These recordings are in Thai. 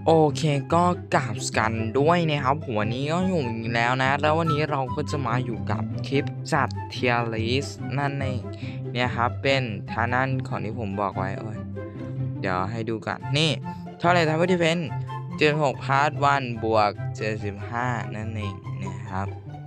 โอเคก็กราบกันด้วยนะครับวันนี้ก็อยู่อีกแล้วนะแล้ววันนี้เราก็จะมาอยู่กับคลิปจัดเทียร์ลิสต์นั่นเองเนี่ยครับเป็นทานั่นของที่ผมบอกไว้เดี๋ยวให้ดูกันนี่เท่าไหร่ทัพที่เป็น76พาร์ท1บวก75นั่นเองนะครับ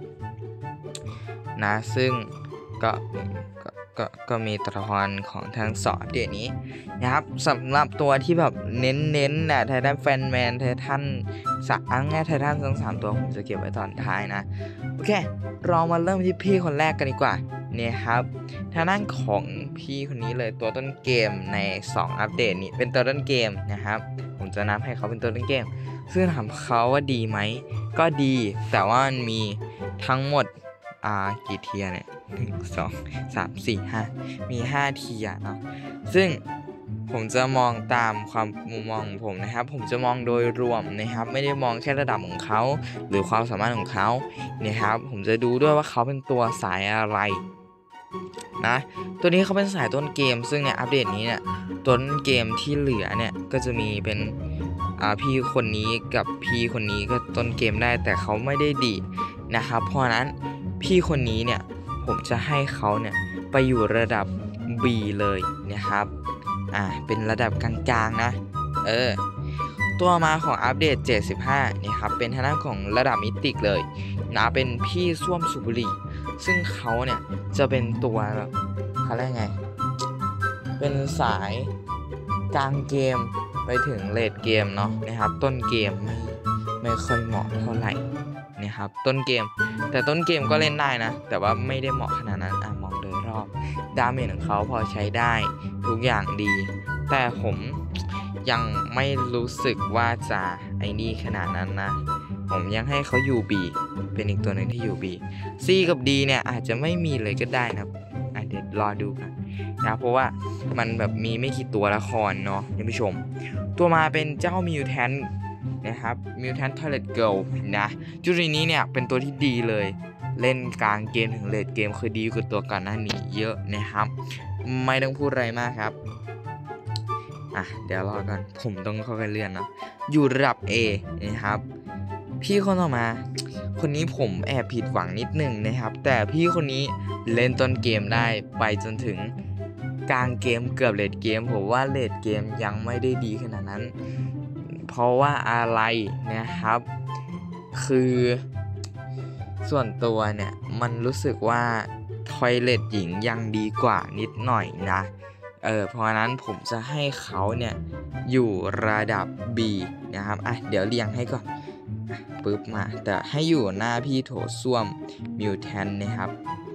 นะซึ่งก็มีตัวละครของทั้งสองเดี๋ยวนี้นะครับสำหรับตัวที่แบบเน้นๆนะไททันแฟนแมนไททันง่ายไททันทั้ง3ตัวผมจะเก็บไว้ตอนท้ายนะโอเคเรามาเริ่มที่พี่คนแรกกันดีกว่าเนี่ยครับทางด้านของพี่คนนี้เลยตัวต้นเกมใน2อัปเดตนี้เป็นตัวต้นเกมนะครับผมจะนับให้เขาเป็นตัวต้นเกมซึ่งถามเขาว่าดีไหมก็ดีแต่ว่ามันมีทั้งหมดกี่เทียเนี่ย1 2 3 4 5มี5เทียเนาะซึ่งผมจะมองตามความมุมมองของผมนะครับผมจะมองโดยรวมนะครับไม่ได้มองแค่ระดับของเขาหรือความสามารถของเขาเนี่ยครับผมจะดูด้วยว่าเขาเป็นตัวสายอะไรนะตัวนี้เขาเป็นสายต้นเกมซึ่งเนี่ยอัปเดตนี้เนี่ยต้นเกมที่เหลือเนี่ยก็จะมีเป็นพี่คนนี้กับพี่คนนี้ก็ต้นเกมได้แต่เขาไม่ได้ดีนะครับเพราะนั้นพี่คนนี้เนี่ยผมจะให้เขาเนี่ยไปอยู่ระดับ B เลยนะครับเป็นระดับกลางๆนะตัวมาของอัปเดต75นี่ครับเป็นทางด้านของระดับมิติกเลยนะเป็นพี่ส้วมสุบุรีซึ่งเขาเนี่ยจะเป็นตัวเขาเรียกไงเป็นสายกลางเกมไปถึงเลดเกมเนาะนะครับต้นเกมไม่ค่อยเหมาะเท่าไหร่นะครับต้นเกมแต่ต้นเกมก็เล่นได้นะแต่ว่าไม่ได้เหมาะขนาดนั้นมองโดยรอบดาเมจของเขาพอใช้ได้ทุกอย่างดีแต่ผมยังไม่รู้สึกว่าจะไอ้นี่ขนาดนั้นนะผมยังให้เขาอยู่ B เป็นอีกตัวหนึ่งที่อยู่ B C กับ D เนี่ยอาจจะไม่มีเลยก็ได้นะเดี๋ยวรอดูกันนะเพราะว่ามันแบบมีไม่กี่ตัวละครเนาะท่านผู้ชมตัวมาเป็นเจ้ามิวแทนนะครับมิวแทนทอร์เรตเกิลนะจุดนี้เนี่ยเป็นตัวที่ดีเลยเล่นกลางเกมถึงเลดเกมคือดีกว่าตัวก่อนหน้านี้เยอะนะครับไม่ต้องพูดอะไรมากครับเดี๋ยวรอกันผมต้องเข้าไปเลื่อนเนาะอยู่ระดับ A นะครับพี่คนต่อมาคนนี้ผมแอบผิดหวังนิดนึงนะครับแต่พี่คนนี้เล่นต้นเกมได้ไปจนถึงกลางเกมเกือบเลดเกมผมว่าเลดเกมยังไม่ได้ดีขนาดนั้นเพราะว่าอะไรนะครับคือส่วนตัวเนี่ยมันรู้สึกว่าทอยเลทหญิงยังดีกว่านิดหน่อยนะเพราะนั้นผมจะให้เขาเนี่ยอยู่ระดับ B นะครับเดี๋ยวเรียงให้ก่อนปึ๊บมาแต่ให้อยู่หน้าพี่โถส้วมมิวแทนนะครับ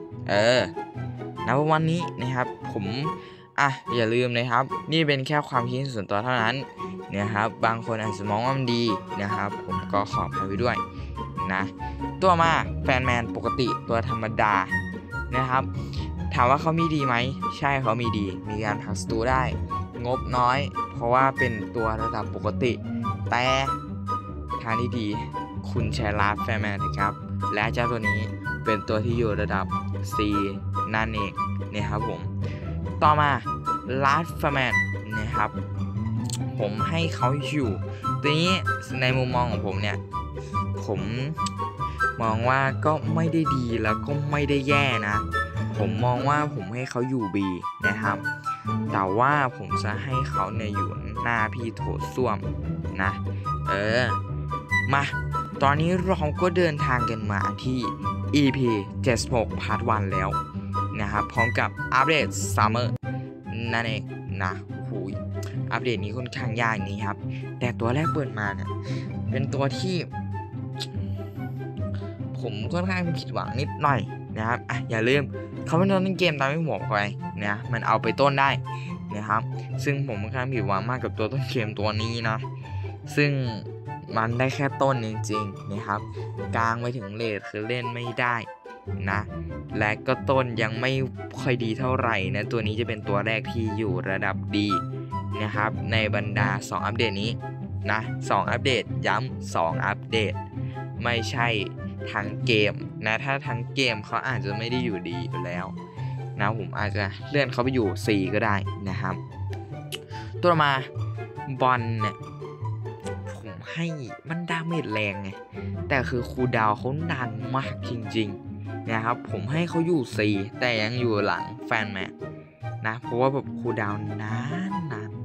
วันนี้นะครับผมอย่าลืมนะครับนี่เป็นแค่ความคิดส่วนตัวเท่านั้นนะครับบางคนอาจจะมองว่ามันดีนะครับผมก็ขออภัยไว้ด้วยนะตัวมาแฟนแมนปกติตัวธรรมดานะครับถามว่าเขามีดีไหมใช่เขามีดีมีการผลักสตูได้งบน้อยเพราะว่าเป็นตัวระดับปกติแต่ทางที่ดีคุณใช้ลาฟแฟนแมนนะครับและเจ้าตัวนี้เป็นตัวที่อยู่ระดับ C นั่นเองนะครับผมต่อมาลาฟแฟนแมนนะครับผมให้เขาอยู่ตัวนี้ในมุมมองของผมเนี่ยผมมองว่าก็ไม่ได้ดีแล้วก็ไม่ได้แย่นะผมมองว่าผมให้เขาอยู่ B นะครับแต่ว่าผมจะให้เขาเนี่ยอยู่หน้าพี่โถส้วมนะมาตอนนี้เราก็เดินทางกันมาที่ EP 76 Part 1 แล้วนะครับพร้อมกับอัปเดต Summer นั่นเองนะอัปเดตนี้ค่อนข้างยากนี้ครับแต่ตัวแรกเปิดมาเนี่ยเป็นตัวที่ผมค่อนข้างผิดหวังนิดหน่อยนะครับอย่าลืมเขาเป็นตัวต้นเกมตามที่ผมบอกไปนะมันเอาไปต้นได้นะครับซึ่งผมค่อนข้างผิดหวังมากกับตัวต้นเกมตัวนี้นะซึ่งมันได้แค่ต้นจริงๆนะครับกลางไปถึงเลทคือเล่นไม่ได้นะและก็ต้นยังไม่ค่อยดีเท่าไหร่นะตัวนี้จะเป็นตัวแรกที่อยู่ระดับดีนะครับในบรรดา2อัปเดตนี้นะ2อัปเดตย้ำ2อัปเดตไม่ใช่ทั้งเกมนะถ้าทั้งเกมเขาอาจจะไม่ได้อยู่ดีอยู่แล้วนะผมอาจจะเลื่อนเขาไปอยู่ C ก็ได้นะครับตัวมาบอลเนี่ยผมให้มันดาเมจแรงไงแต่คือคูลดาวน์เขานานมากจริงๆนะครับผมให้เขาอยู่4แต่ยังอยู่หลังแฟนแมนนะเพราะว่าแบบคูลดาวน์นาน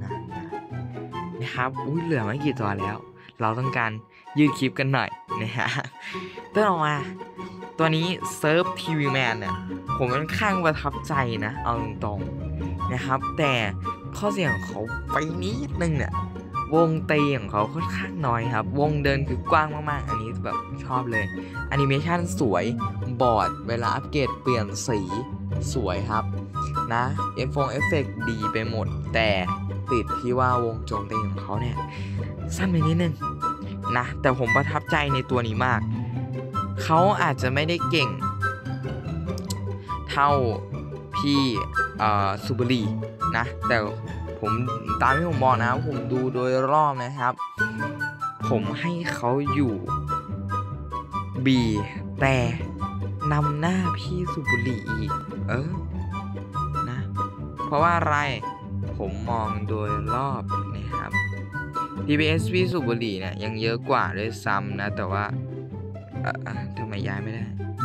นะครับเหลือไม่กี่ตัวแล้ว เราต้องการยืดคลิปกันหน่อยนะฮะต่อมาตัวนี้เซิร์ฟทีวีแมนเนี่ยผมค่อนข้างประทับใจนะเอาตรงๆนะครับแต่ข้อเสียของเขาไปนิดนึงเนี่ยวงตีของเขาค่อนข้างน้อยครับวงเดินคือกว้างมากๆอันนี้แบบชอบเลยแอนิเมชันสวยบอร์ดเวลาอัปเกรดเปลี่ยนสีสวยครับนะเอฟเฟกต์ดีไปหมดแต่ติดที่ว่าวงโจมตีของเขาเนี่ยสั้นไปนิดนึงนะแต่ผมประทับใจในตัวนี้มากเขาอาจจะไม่ได้เก่งเท่าพี่ซูเบอรีนะแต่ผมตามที่ผมบอกนะผมดูโดยรอบนะครับผมให้เขาอยู่ B แต่นำหน้าพี่ซูเบอรีอีกนะเพราะว่าอะไรผมมองโดยรอบนะครับ DPS พี่ซูเบอรีเนี่ยยังเยอะกว่าด้วยซ้ำนะแต่ว่าทำไมย้ายไม่ได้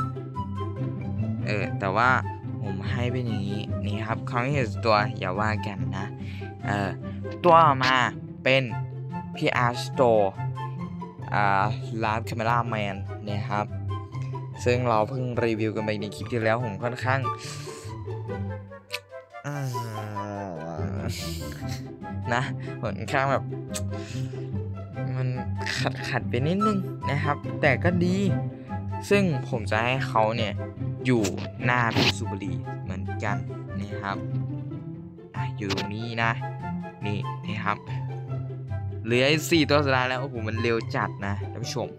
แต่ว่าผมให้เป็นอย่างนี้นี่ครับครั้งที่เห็นตัวอย่าว่ากันนะตัวออกมาเป็นพี่อาร์สโตลาร์ดคาเมล่าแมนนะครับซึ่งเราเพิ่งรีวิวกันไปในคลิปที่แล้วผมค่อนข้างนะค่อนข้างแบบมันขัดไปนิดนึงนะครับแต่ก็ดีซึ่งผมจะให้เขาเนี่ยอยู่หน้าพี่ซูเบอรีเหมือนกันนะครับอยู่ตรงนี้นะนี่ครับเหลือ4ตัวสุดท้ายแล้วโอ้โหมันเร็วจัดนะท่านผู้ชม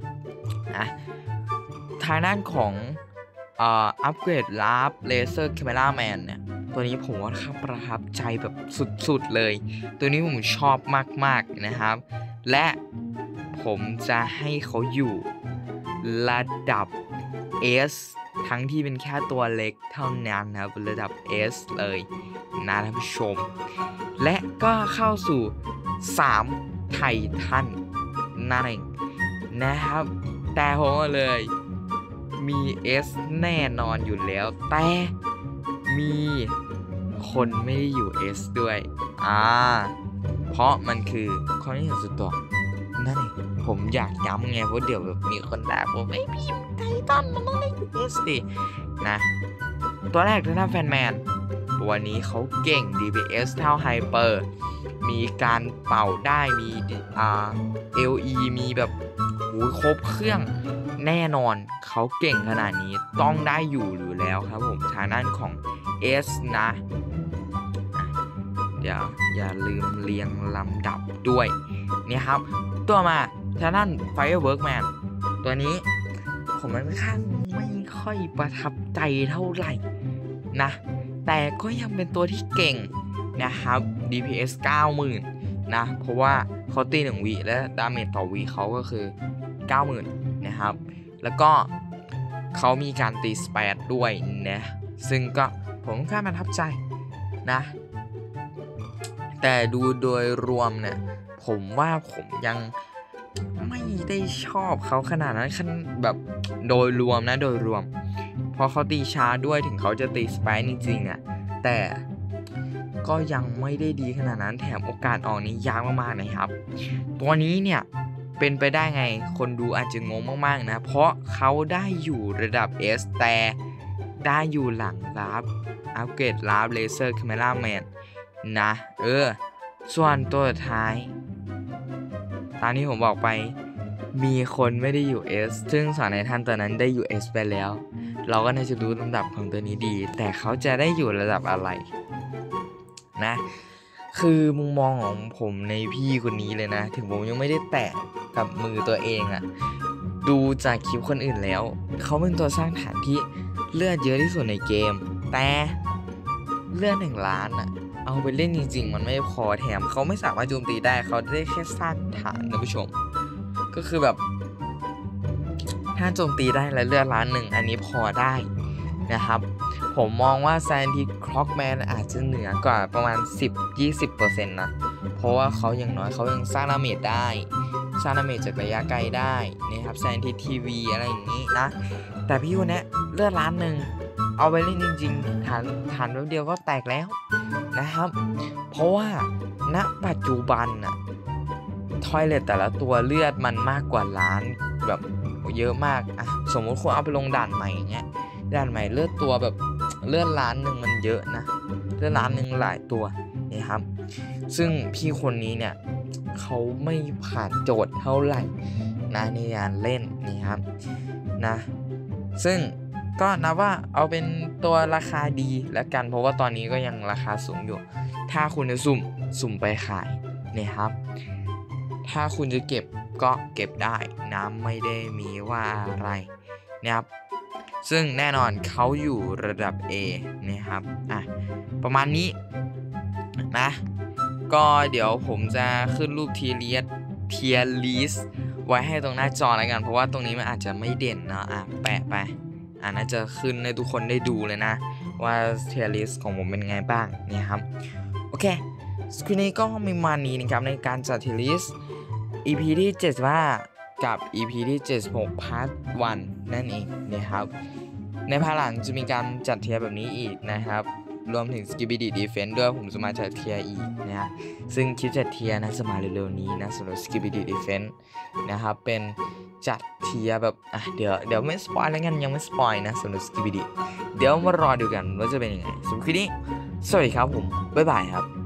ทางด้านของอัปเกรดลาฟเลเซอร์คาเมล่าแมนเนี่ยตัวนี้ผมว่าประทับใจแบบสุดๆเลยตัวนี้ผมชอบมากๆนะครับและผมจะให้เขาอยู่ระดับ S ทั้งที่เป็นแค่ตัวเล็กเท่านั้นนะครับระดับ S เลยนะท่านผู้ชมและก็เข้าสู่3ไททันนั่นเองนะครับแต่ผมเลยมี S แน่นอนอยู่แล้วแต่มีคนไม่ได้อยู่ S ด้วยเพราะมันคือความที่เห็นสุดตัวนั่นเองผมอยากย้ำไงเพราะเดี๋ยวแบบมีคนด่าผมไม่พิมพ์ไททันมันต้องได้อยู่ S ดินะตัวแรกคือแฟนแมนตัวนี้เขาเก่ง DPS เท่าไฮเปอร์มีการเป่าได้มีLE มีแบบครบเครื่องแน่นอนเขาเก่งขนาดนี้ต้องได้อยู่แล้วครับผมทางด้านของ S นะเดี๋ยวอย่าลืมเรียงลำดับด้วยนี่ครับตัวมาทางด้าน Fireworkman ตัวนี้ผมค่อนข้างไม่ค่อยประทับใจเท่าไหร่นะแต่ก็ยังเป็นตัวที่เก่งนะครับ DPS 90,000นะเพราะว่าเขาตี1วิและดาเมจต่อวิเขาก็คือ 90,000นะครับแล้วก็เขามีการตีสเปดด้วยนะซึ่งก็ผมค่อนข้างประทับใจนะแต่ดูโดยรวมเนี่ยผมว่าผมยังไม่ได้ชอบเขาขนาดนั้นแบบโดยรวมนะโดยรวมเพราะเขาตีช้าด้วยถึงเขาจะตีสไปร์จริงๆแต่ก็ยังไม่ได้ดีขนาดนั้นแถมโอกาสออกนี้ยากมากๆนะครับตัวนี้เนี่ยเป็นไปได้ไงคนดูอาจจะงงมากๆนะเพราะเขาได้อยู่ระดับ S แต่ได้อยู่หลังอัปเกรดลาฟเลเซอร์คาเมล่าแมนนะส่วนตัวท้ายตามที่ผมบอกไปมีคนไม่ได้อยู่ S ซึ่งสอนในท่านตัวนั้นได้อยู่ S ไปแล้วเราก็น่าจะรู้ลำดับของตัวนี้ดีแต่เขาจะได้อยู่ระดับอะไรนะคือมุมมองของผมในพี่คนนี้เลยนะถึงผมยังไม่ได้แตะกับมือตัวเองดูจากคลิปคนอื่นแล้วเขาเป็นตัวสร้างฐานที่เลือดเยอะที่สุดในเกมแต่เลือด1 ล้านเอาไปเล่นจริงๆมันไม่พอแถมเขาไม่สามารถโจมตีได้เขาได้แค่สร้างฐานนะผู้ชมก็คือแบบถ้าโจมตีได้แล้วเลือด1 ล้านอันนี้พอได้นะครับผมมองว่า Scientific Clockman อาจจะเหนือกว่าประมาณ 10-20% นะเพราะว่าเขาอย่างน้อยเขายังสร้างดาเมจได้สร้างดาเมจจากระยะไกลได้นะครับแซนทีทีวีอะไรอย่างนี้นะแต่พี่คนนี้เลือดล้านหนึ่งเอาไปเล่นจริงๆฐานแป๊บเดียวก็แตกแล้วนะครับเพราะว่าณปัจจุบันน่ะทอยเลทแต่ละตัวเลือดมันมากกว่าล้านแบบเยอะมากอ่ะสมมติคุณเอาไปลงด่านใหม่อย่างเงี้ยด่านใหม่เลือดตัวแบบเลือดล้านหนึ่งมันเยอะนะเลือดล้านหนึ่งหลายตัวนะครับซึ่งพี่คนนี้เนี่ยเขาไม่ผ่านโจทย์เท่าไหร่นะในการเล่นนี่ครับนะซึ่งก็นับว่าเอาเป็นตัวราคาดีแล้วกันเพราะว่าตอนนี้ก็ยังราคาสูงอยู่ถ้าคุณจะสุ่มไปขายเนี่ยครับถ้าคุณจะเก็บก็เก็บได้นะไม่ได้มีว่าอะไรนะครับซึ่งแน่นอนเขาอยู่ระดับ A นะครับประมาณนี้นะก็เดี๋ยวผมจะขึ้นรูปเทียร์ลิสไว้ให้ตรงหน้าจอแล้วกันเพราะว่าตรงนี้มันอาจจะไม่เด่นเนาะแปะไปน่าจะขึ้นให้ทุกคนได้ดูเลยนะว่าเทียร์ลิสของผมเป็นไงบ้างเนี่ยครับโอเคสคริปต์นี้ก็มีมานี้นะครับในการจัดเทียร์ลิส EP ที่75กับ EP ที่76 Part 1นั่นเองนะครับในภายหลังจะมีการจัดเทียร์แบบนี้อีกนะครับรวมถึง Skibidi Defense ด้วยผมจะมาจัดเทียร์อีกนะซึ่งคลิปจัดเทียร์นะจะมาเร็วๆนี้นะสำหรับ Skibidi Defense นะครับเป็นจัดเทียร์แบบเดี๋ยวไม่สปอยแล้วกันยังไม่สปอยนะสำหรับ Skibidi เดี๋ยวมารอดูกันว่าจะเป็นยังไงสำหรับคลิปนี้สวัสดีครับผมบ๊ายบายครับ